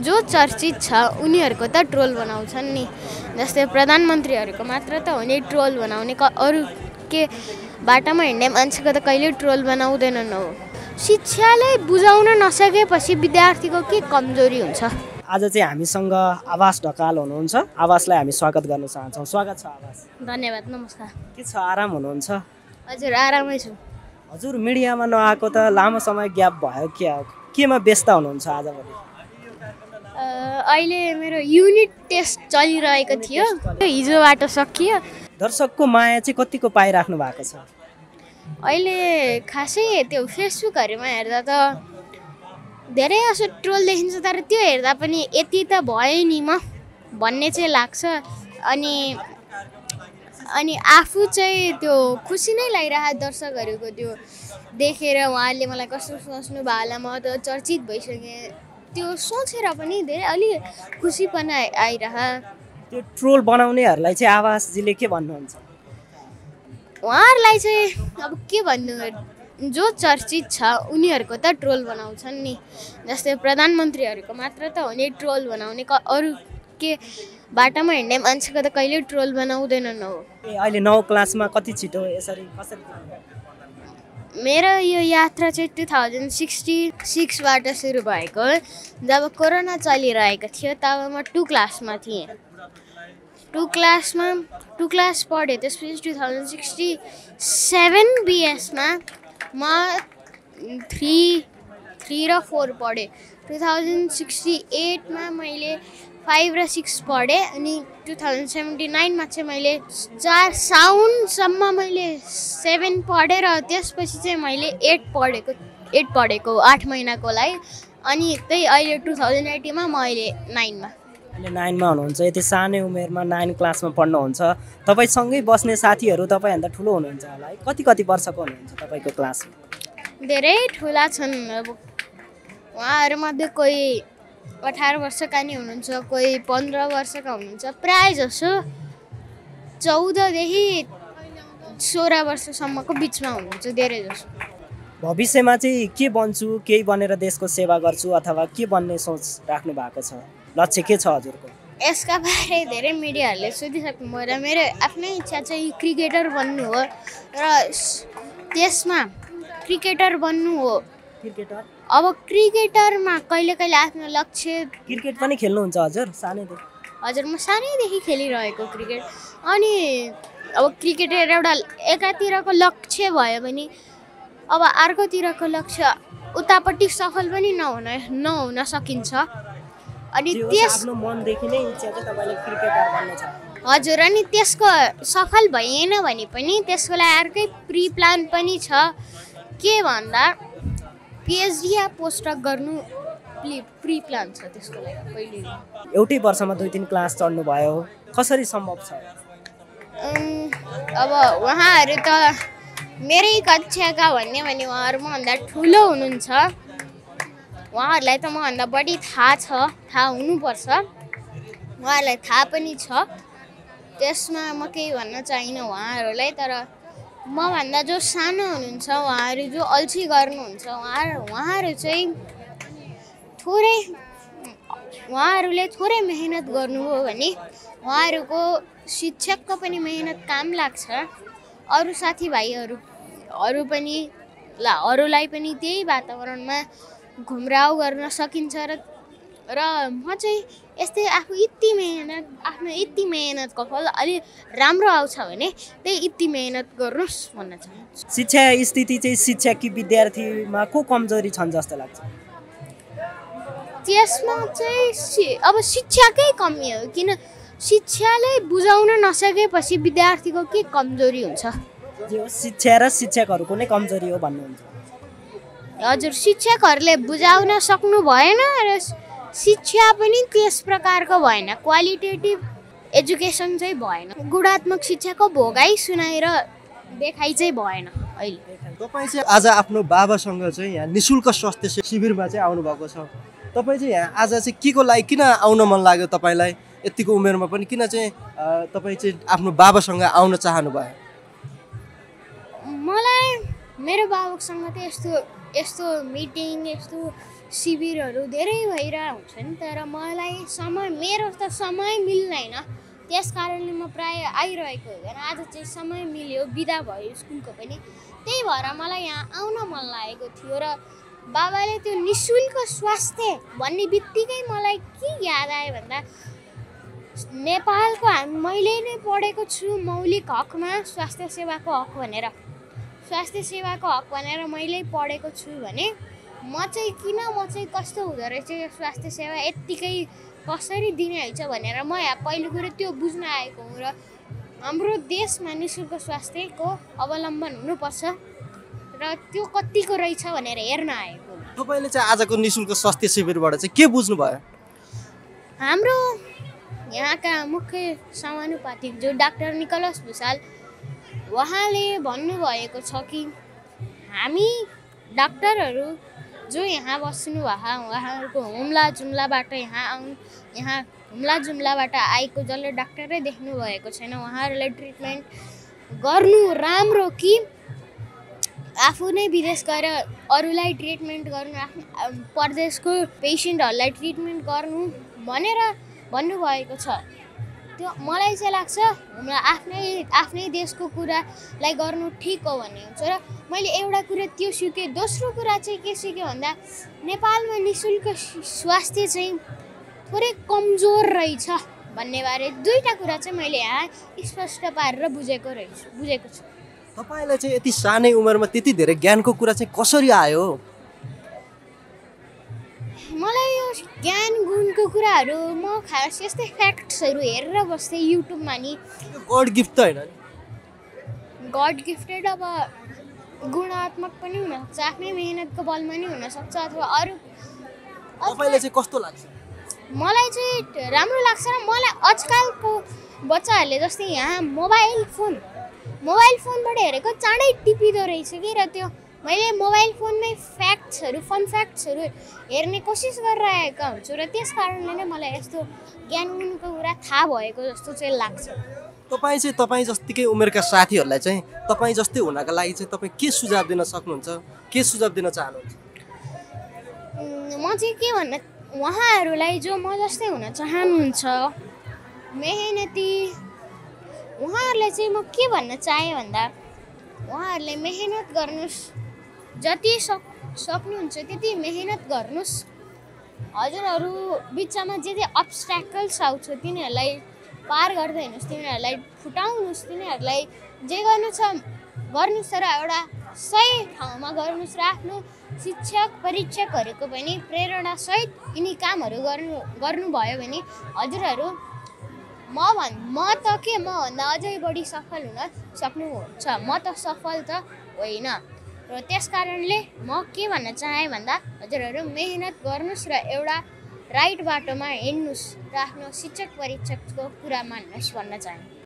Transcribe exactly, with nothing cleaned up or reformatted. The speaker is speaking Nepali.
जो चर्चित छ उनीहरूको त ट्रोल बनाउँछन् नि। जस्तै प्रधानमन्त्रीहरूको मात्र त हो नि ट्रोल बनाउने, अरू के बाटामा हिँड्ने मान्छेको त कहिले ट्रोल बनाउँदैनन् हो। शिक्षाले बुझाउन नसकेपछि विद्यार्थीको के कमजोरी हुन्छ? आज चाहिँ हामीसँग आभाष ढकाल हुनुहुन्छ। आभाषलाई हामी स्वागत गर्न चाहन्छौँ। स्वागत छ आभाष। धन्यवाद, नमस्कार। के छ, आराम हुनुहुन्छ? हजुर आरामै छु। हजुर मिडियामा नआएको त लामो समय ग्याप भयो, के केमा व्यस्त हुनुहुन्छ आजभोलि? अहिले मेरो युनिट टेस्ट चलिरहेको थियो, हिजोबाट सकियो। दर्शकको माया चाहिँ कतिको पाइराख्नु भएको छ? अहिले खासै त्यो फेसबुकहरूमा हेर्दा त धेरै जसो ट्रोल देखिन्छ, तर त्यो हेर्दा पनि यति त भयो नि म भन्ने चाहिँ लाग्छ। अनि अनि आफू चाहिँ त्यो खुसी नै लागिरहेको दर्शकहरूको त्यो देखेर उहाँहरूले मलाई कस्तो सोच्नु भयो होला, म त चर्चित भइसकेँ, त्यो सोचेर पनि धेरै अलिक खुसीपन आइरह। त्यो ट्रोल बनाउनेहरूलाई चाहिँ आभासजीले के भन्नुहुन्छ? उहाँहरूलाई चाहिँ अब के भन्नु, जो चर्चित छ उनीहरूको त ट्रोल बनाउँछन् नि। जस्तै प्रधानमन्त्रीहरूको मात्र त हो नि ट्रोल बनाउने, अरू के बाटामा हिँड्ने मान्छेको त कहिले ट्रोल बनाउँदैनन् हो। ए अहिले नौ क्लासमा कति छिटो यसरी कसरी? मेरो यो यात्रा चाहिँ टु थाउजन्ड सिक्सटी सिक्सबाट सुरु भएको। जब कोरोना चलिरहेको थियो तब म टु क्लासमा थिएँ। टु क्लासमा टु क्लास पढेँ। त्यसपछि टु थाउजन्ड सिक्सटी सेभेन बिएसमा म थ्री थ्री र फोर पढेँ। टु थाउजन्ड सिक्सटी एटमा मैले फाइभ र सिक्स पढेँ। अनि टु थाउजन्ड सेभेन्टी नाइनमा चाहिँ मैले चार साउनसम्म मैले सेभेन पढेँ र त्यसपछि चाहिँ मैले एट पढेको एट पढेको आठ महिनाको लागि। अनि त्यही अहिले टु थाउजन्ड एटीमा म अहिले नाइनमा अहिले नाइनमा हुनुहुन्छ। यति सानै उमेरमा नाइन क्लासमा पढ्नुहुन्छ। तपाईँसँगै बस्ने साथीहरू तपाईँभन्दा ठुलो हुनुहुन्छ होला है? कति कति वर्षको हुनुहुन्छ तपाईँको क्लासमा? धेरै ठुला छन्। अब उहाँहरूमध्ये कोही अठार वर्षका नि हुनुहुन्छ, कोही पन्ध्र वर्षका हुनुहुन्छ। प्रायः जसो चौधदेखि सोह्र वर्षसम्मको बिचमा हुनुहुन्छ धेरै जसो। भविष्यमा चाहिँ के बन्छु, केही बनेर देशको सेवा गर्छु अथवा के बन्ने सोच राख्नु भएको छ? लक्ष्य के छ हजुरको? यसका बारे धेरै मिडियाहरूले सोधिसक्नु भयो र मेरो आफ्नै इच्छा चाहिँ क्रिकेटर बन्नु हो र त्यसमा क्रिकेटर बन्नु हो। क्रिकेटर? अब क्रिकेटरमा कहिले कहिले आफ्नो लक्ष्य। क्रिकेट पनि खेल्नुहुन्छ हजुर सानैदेखि? हजुर म सानैदेखि खेलिरहेको क्रिकेट। अनि अब क्रिकेटर एउटा एकातिरको लक्ष्य भयो भने अब अर्कोतिरको लक्ष्य उतापट्टि सफल पनि नहुन नहुन सकिन्छ। अनि त्यस आफ्नो मनदेखि नै इच्छा चाहिँ तपाईँले क्रिकेटर बन्ने छ? हजुर। अनि त्यसको सफल भएन भने पनि त्यसको लागि अर्कै प्रि प्लान पनि छ। के भन्दा पिएचडी या पोस्टडक गर्नु प्रि प्लान छ त्यसको लागि पहिले। एउटै वर्षमा दुई तिन क्लास चढ्नु भयो, कसरी सम्भव छ? अब उहाँहरू त मेरै कक्षाका भन्ने भने उहाँहरू मभन्दा ठुलो हुनुहुन्छ। उहाँहरूलाई त मभन्दा बढी थाहा छ, थाहा हुनुपर्छ। उहाँहरूलाई थाहा पनि छ, त्यसमा म केही भन्न चाहिनँ उहाँहरूलाई। तर मभन्दा जो सानो हुनुहुन्छ उहाँहरू जो अल्छी गर्नुहुन्छ उहाँहरू उहाँहरू चाहिँ थोरै उहाँहरूले थोरै मेहनत गर्नुभयो भने उहाँहरूको शिक्षकको पनि मेहनत काम लाग्छ। अरू साथीभाइहरू अरू पनि ला अरूलाई पनि त्यही वातावरणमा घुम्राउ गर्न सकिन्छ। र र म चाहिँ यस्तै आफू यति मेहनत आफ्नो यति मेहनतको फल अलि राम्रो आउँछ भने त्यही यति मेहनत गर्नुहोस् भन्न चाहन्छु। शिक्षा स्थिति चाहिँ शिक्षा कि विद्यार्थीमा को कमजोरी छन् जस्तो लाग्छ? त्यसमा चाहिँ अब शिक्षाकै कमी हो, किन शिक्षाले बुझाउन नसकेपछि विद्यार्थीको के कमजोरी हुन्छ? जो शिक्षा र शिक्षकहरूको नै कमजोरी हो भन्नुहुन्छ? हजुर, शिक्षकहरूले बुझाउन सक्नु भएन र शिक्षा पनि त्यस प्रकारको भएन, क्वालिटेटिभ एजुकेसन चाहिँ भएन। गुणात्मक शिक्षाको भोगाइ सुनाएर देखाइ चाहिँ भएन। अहिले तपाईँ चाहिँ आज आफ्नो बाबासँग चाहिँ यहाँ निःशुल्क स्वास्थ्य शिविरमा चाहिँ आउनुभएको छ। तपाईँ चाहिँ यहाँ आज चाहिँ के को लागि किन आउन मन लाग्यो तपाईँलाई? यतिको उमेरमा पनि किन चाहिँ तपाईँ चाहिँ आफ्नो बाबासँग आउन चाहनुभयो? मलाई मेरो बाबासँग त यस्तो यस्तो मिटिङ यस्तो शिविरहरू धेरै भइरहेको हुन्छ नि, तर मलाई समय मेरो त समय मिल्दैन, त्यस कारणले म प्राय आइरहेको हुँदैन। आज चाहिँ समय मिल्यो, बिदा भयो स्कुलको पनि, त्यही भएर मलाई यहाँ आउन मन लागेको थियो। र बाबाले त्यो निशुल्क स्वास्थ्य भन्ने बित्तिकै मलाई के याद आयो भन्दा नेपालको हामी मैले नै पढेको छु मौलिक हकमा स्वास्थ्य सेवाको हक भनेर, स्वास्थ्य सेवाको हक भनेर मैले पढेको छु भने म चाहिँ किन म चाहिँ कस्तो हुँदो रहेछ यो स्वास्थ्य सेवा यत्तिकै कसरी दिने रहेछ भनेर म यहाँ पहिलो कुरो त्यो बुझ्न आएको हुँ। र हाम्रो देशमा निशुल्क स्वास्थ्यको अवलम्बन हुनुपर्छ र त्यो कतिको रहेछ भनेर हेर्न आएको। तपाईँले चाहिँ आजको निशुल्क स्वास्थ्य शिविरबाट चाहिँ के बुझ्नुभयो? हाम्रो यहाँका मुख्य समानुपातिक जो डाक्टर निकोलस भुसाल उहाँले भन्नुभएको छ कि हामी डाक्टरहरू जो यहाँ बस्नु भए उहाँहरूको हुम्ला जुम्लाबाट यहाँ आउनु, यहाँ हुम्ला जुम्लाबाट आएको जसले डाक्टरै देख्नु भएको छैन उहाँहरूलाई ट्रिटमेन्ट गर्नु राम्रो कि आफू नै विदेश गएर अरूलाई ट्रिटमेन्ट गर्नु, आफ्नो परदेशको पेसेन्टहरूलाई ट्रिटमेन्ट गर्नु भनेर भन्नुभएको छ। त्यो मलाई चाहिँ लाग्छ हुम्ला आफ्नै आफ्नै देशको कुरालाई गर्नु ठिक हो भन्ने हुन्छ। र मैले एउटा कुरा त्यो सिकेँ। दोस्रो कुरा चाहिँ के सिकेँ भन्दा नेपालमा निशुल्क स्वास्थ्य चाहिँ थोरै कमजोर रहेछ भन्नेबारे दुईवटा कुरा चाहिँ मैले यहाँ स्पष्ट पारेर बुझेको रहेछु बुझेको छु। तपाईँलाई चाहिँ यति सानै उमेरमा त्यति धेरै ज्ञानको कुरा चाहिँ कसरी आयो? मलाई यो ज्ञान गुणको कुराहरू म खास यस्तै फ्याक्ट्सहरू हेरेर बस्थेँ युट्युबमा नि। गड गिफ्ट त होइन नि? गड गिफ्टेड अब गुणात्मक पनि हुनसक्छ, आफ्नै मेहनतको बलमा नि हुनसक्छ अथवा अरू। तपाईँलाई चाहिँ कस्तो लाग्छ? मलाई चाहिँ राम्रो लाग्छ। र मलाई आजकलको बच्चाहरूले जस्तै यहाँ मोबाइल फोन मोबाइल फोनबाट हेरेको चाँडै टिपिदो रहेछ कि, र त्यो मैले मोबाइल फोनमै फ्याक्ट्सहरू फन फ्याक्ट्सहरू हेर्ने कोसिस गरिरहेको हुन्छु र त्यस कारणले नै मलाई यस्तो ज्ञान गुणको कुरा थाहा भएको जस्तो चाहिँ लाग्छ। तपाईँ चाहिँ तपाईँ जत्तिकै उमेरका साथीहरूलाई चाहिँ तपाईँ जस्तै हुनका लागि चाहिँ तपाईँ के सुझाव दिन सक्नुहुन्छ, के सुझाव दिन चाहनुहुन्छ? म चाहिँ के भन्न उहाँहरूलाई जो म जस्तै हुन चाहनुहुन्छ मेहनती उहाँहरूलाई चाहिँ म के भन्न चाहेँ भन्दा उहाँहरूले मेहनत गर्नुहोस्, जति सक सक्नुहुन्छ त्यति मेहनत गर्नुहोस्। हजुरहरू बिचमा जे जे अब्स्ट्याकल्स आउँछ तिनीहरूलाई पार गर्दै हिँड्नुहोस्, तिनीहरूलाई फुटाउनुहोस्, तिनीहरूलाई जे गर्नु छ गर्नुहोस्, तर एउटा सही ठाउँमा गर्नुहोस् र आफ्नो शिक्षक परीक्षकहरूको पनि प्रेरणासहित यिनी कामहरू गर्नु गर्नुभयो भने हजुरहरू म भन् म त के म भन्दा अझै बढी सफल हुन सक्नुहुन्छ। म त सफल त होइन। र त्यस कारणले म के भन्न चाहेँ भन्दा हजुरहरू मेहनत गर्नुहोस् र एउटा राइट बाटोमा हिँड्नुहोस् र आफ्नो शिक्षक परीक्षकको कुरा मान्नुहोस् भन्न चाहेँ।